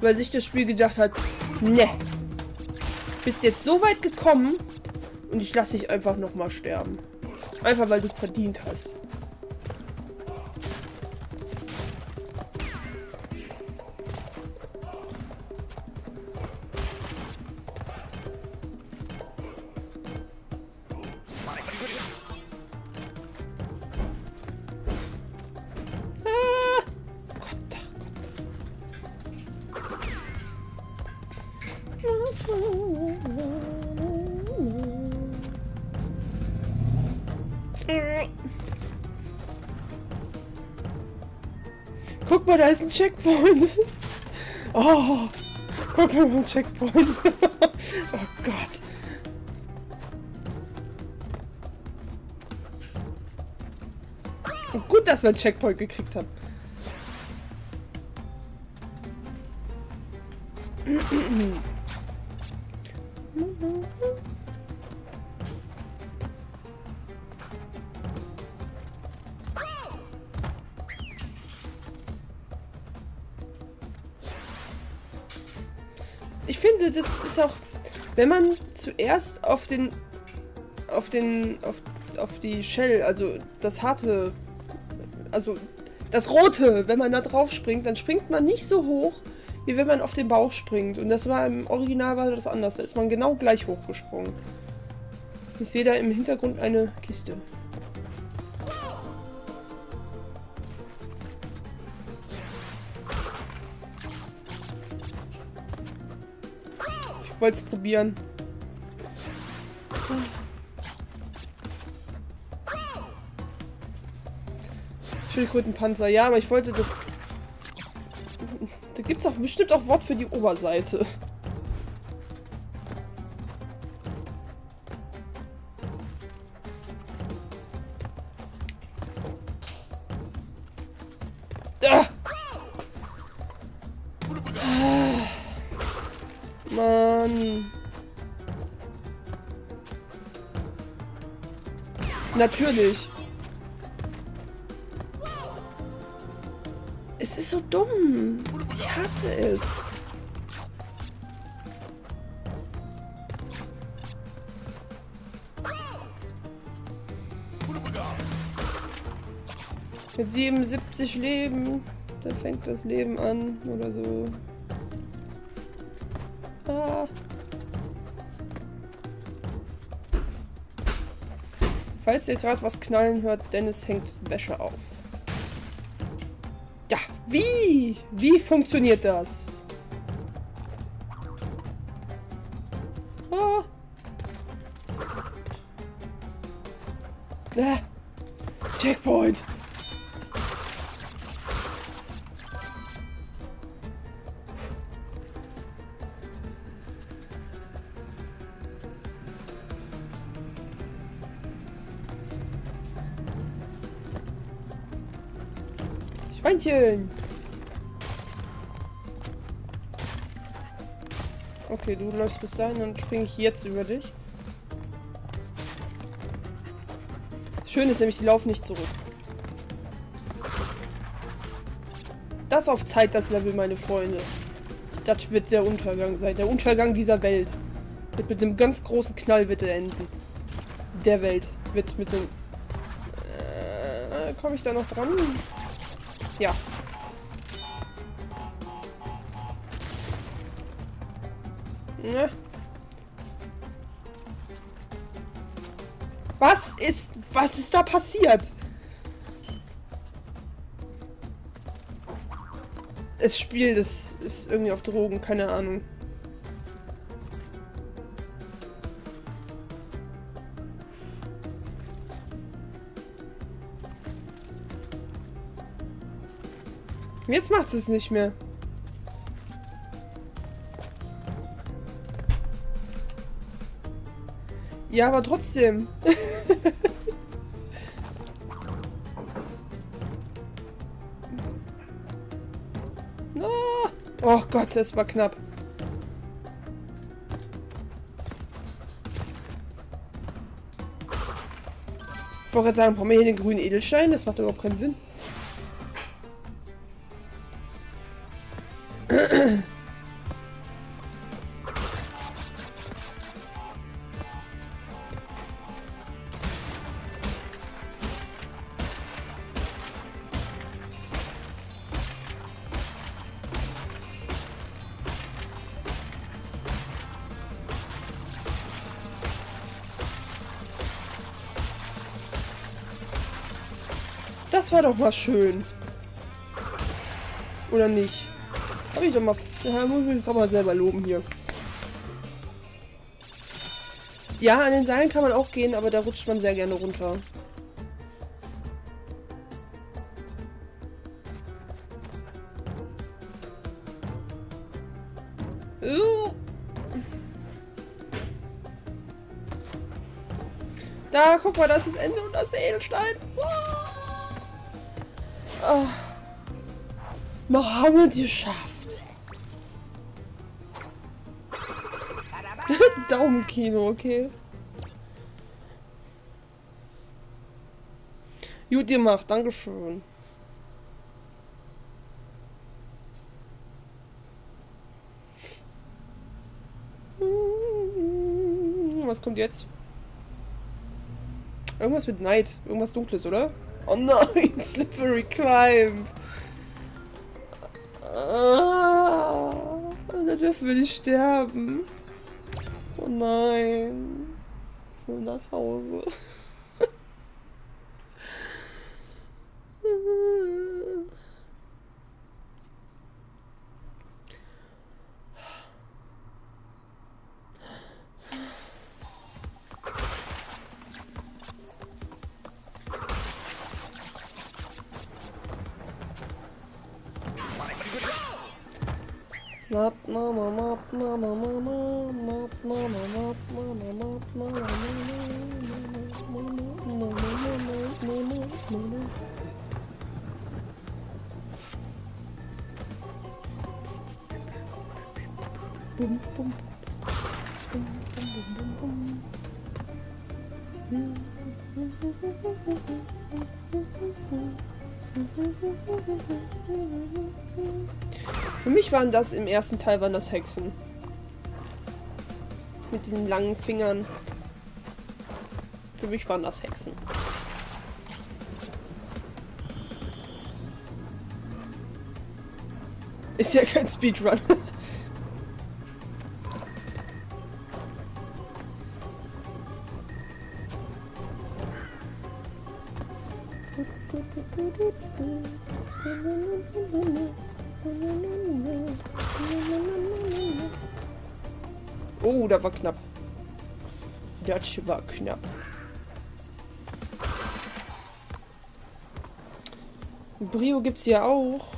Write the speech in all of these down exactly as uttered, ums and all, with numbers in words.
Weil sich das Spiel gedacht hat, ne, bist jetzt so weit gekommen und ich lasse dich einfach nochmal sterben. Einfach weil du verdient hast. Guck mal, da ist ein Checkpoint. Oh, guck mal, ein Checkpoint. Oh Gott. Und gut, dass wir einen Checkpoint gekriegt haben. Ich finde, das ist auch, wenn man zuerst auf den, auf den, auf, auf die Shell, also das harte, also das rote, wenn man da drauf springt, dann springt man nicht so hoch, wie wenn man auf den Bauch springt. Und das war im Original war das anders, da ist man genau gleich hochgesprungen. Ich sehe da im Hintergrund eine Kiste. Ich wollte es probieren. Schildkrötenpanzer, ja, aber ich wollte das... Da gibt es auch bestimmt auch Wort für die Oberseite. Ah! Mann. Natürlich. Es ist so dumm. Ich hasse es. Mit siebenundsiebzig Leben. Da fängt das Leben an. Oder so. Ah. Falls ihr gerade was knallen hört, Dennis hängt Wäsche auf. Ja, wie? Wie funktioniert das? Ah. Ah. Checkpoint! Schweinchen! Okay, du läufst bis dahin, dann springe ich jetzt über dich. Schön ist nämlich, die laufen nicht zurück. Das auf Zeit, das Level, meine Freunde. Das wird der Untergang sein. Der Untergang dieser Welt. Wird mit einem ganz großen Knall wird er enden. Der Welt. Wird mit dem... Äh, komme ich da noch dran? Ja. Ne? Was ist... Was ist da passiert? Das Spiel, das ist irgendwie auf Drogen, keine Ahnung. Jetzt macht es nicht mehr. Ja, aber trotzdem. No. Oh Gott, das war knapp. Ich wollte gerade sagen, brauchen wir hier den grünen Edelstein? Das macht überhaupt keinen Sinn. das war doch mal schön. Oder nicht? Hab ich doch mal... Ja, muss ich mich gerade mal selber loben hier. Ja, an den Seilen kann man auch gehen, aber da rutscht man sehr gerne runter. Uh. Da, guck mal, das ist das Ende und das Edelstein. Oh. Wir haben es geschafft. Daumenkino, okay. Gut gemacht, dankeschön. Was kommt jetzt? Irgendwas mit Night. Irgendwas Dunkles, oder? Oh nein, Slippery Climb. Ah, da dürfen wir nicht sterben. Oh nein. Ich will nach Hause. Bum, bum, bum, bum, bum, bum. Für mich waren das im ersten Teil waren das Hexen. Mit diesen langen Fingern. Für mich waren das Hexen. Ist ja kein Speedrun. Oh, da war knapp. Das war knapp. Brio gibt's ja auch.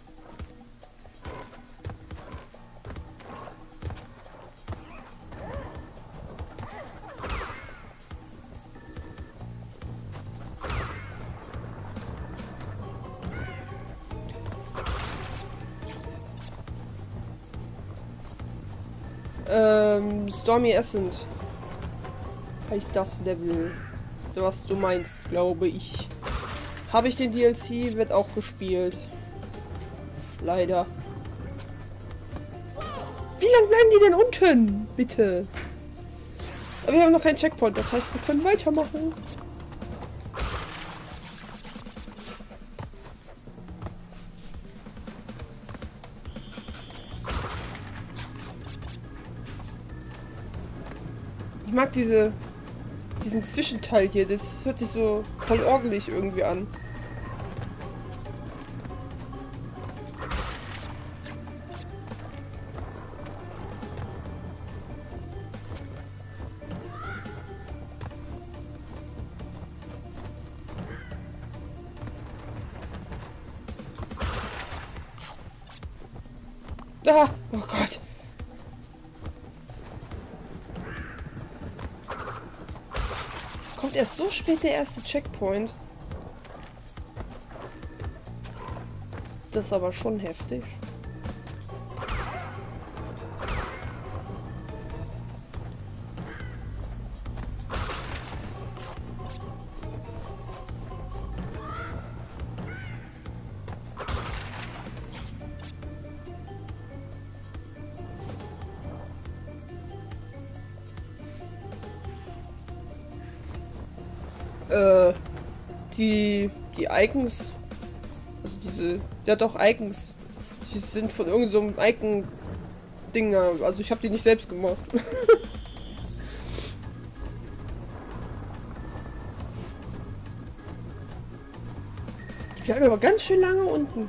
Ähm, Stormy Ascent heißt das Level, was du meinst, glaube ich. Habe ich den D L C, wird auch gespielt. Leider. Wie lange bleiben die denn unten? Bitte. Aber wir haben noch keinen Checkpoint, das heißt, wir können weitermachen. Ich mag diese, diesen Zwischenteil hier, das hört sich so voll ordentlich irgendwie an. Ah, oh Gott. Kommt erst so spät der erste Checkpoint. Das ist aber schon heftig. Äh, die, die Icons, also diese, ja doch Icons, die sind von irgendeinem so Icon-Dinger, also ich habe die nicht selbst gemacht. Ich bleibe aber ganz schön lange unten.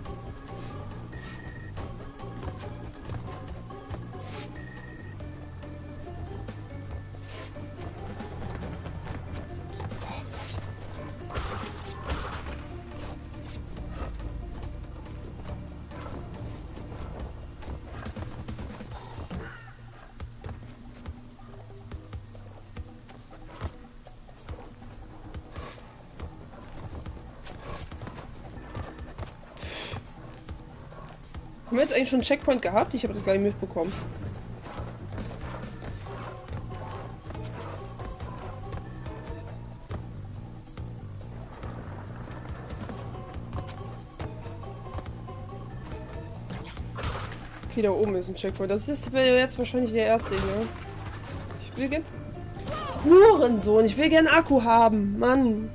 Haben wir jetzt eigentlich schon einen Checkpoint gehabt? Ich habe das gar nicht mitbekommen. Okay, da oben ist ein Checkpoint. Das ist jetzt wahrscheinlich der erste hier. Ich will gern... Hurensohn! Ich will gern Akku haben! Mann!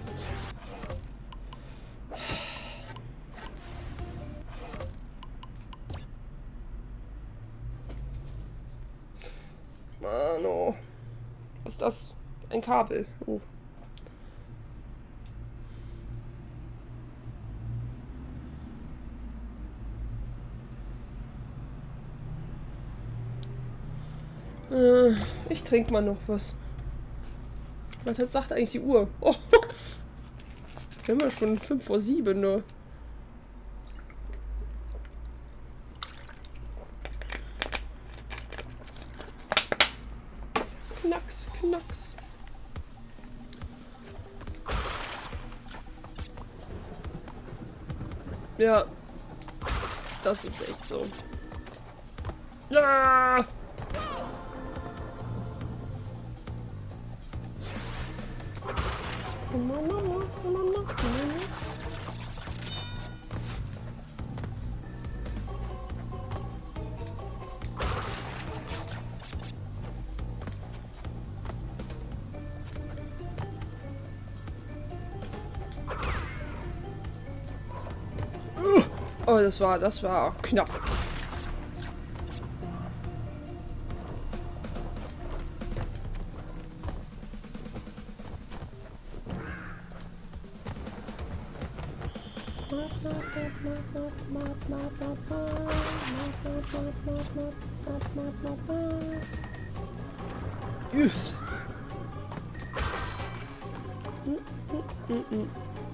Mano. Was ist das? Ein Kabel. Oh. Äh, ich trinke mal noch was. Was sagt eigentlich die Uhr? Oh. Wir haben ja schon fünf vor sieben, ne? Knacks, knacks. Ja. Das ist echt so. Ja. Oh, das war, das war knapp. Yes. Mm, mm, mm, mm.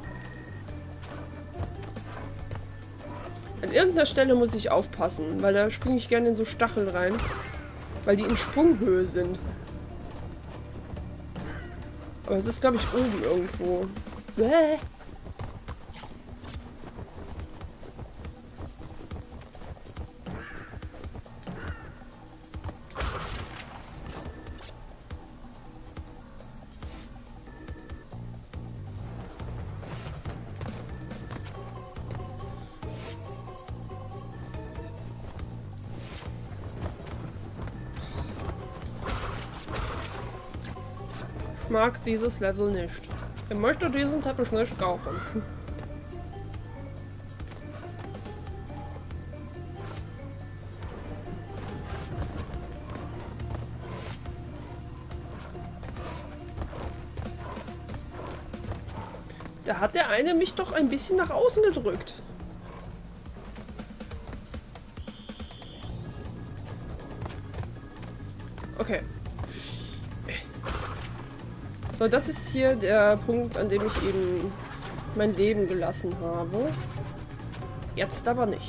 An irgendeiner Stelle muss ich aufpassen, weil da springe ich gerne in so Stacheln rein, weil die in Sprunghöhe sind. Aber es ist, glaube ich, oben irgendwo. Bäh. Ich mag dieses Level nicht. Ich möchte diesen Teppich nicht kaufen. Da hat der eine mich doch ein bisschen nach außen gedrückt. Okay. So, das ist hier der Punkt, an dem ich eben mein Leben gelassen habe. Jetzt aber nicht.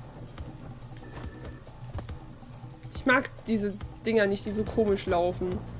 Ich mag diese Dinger nicht, die so komisch laufen.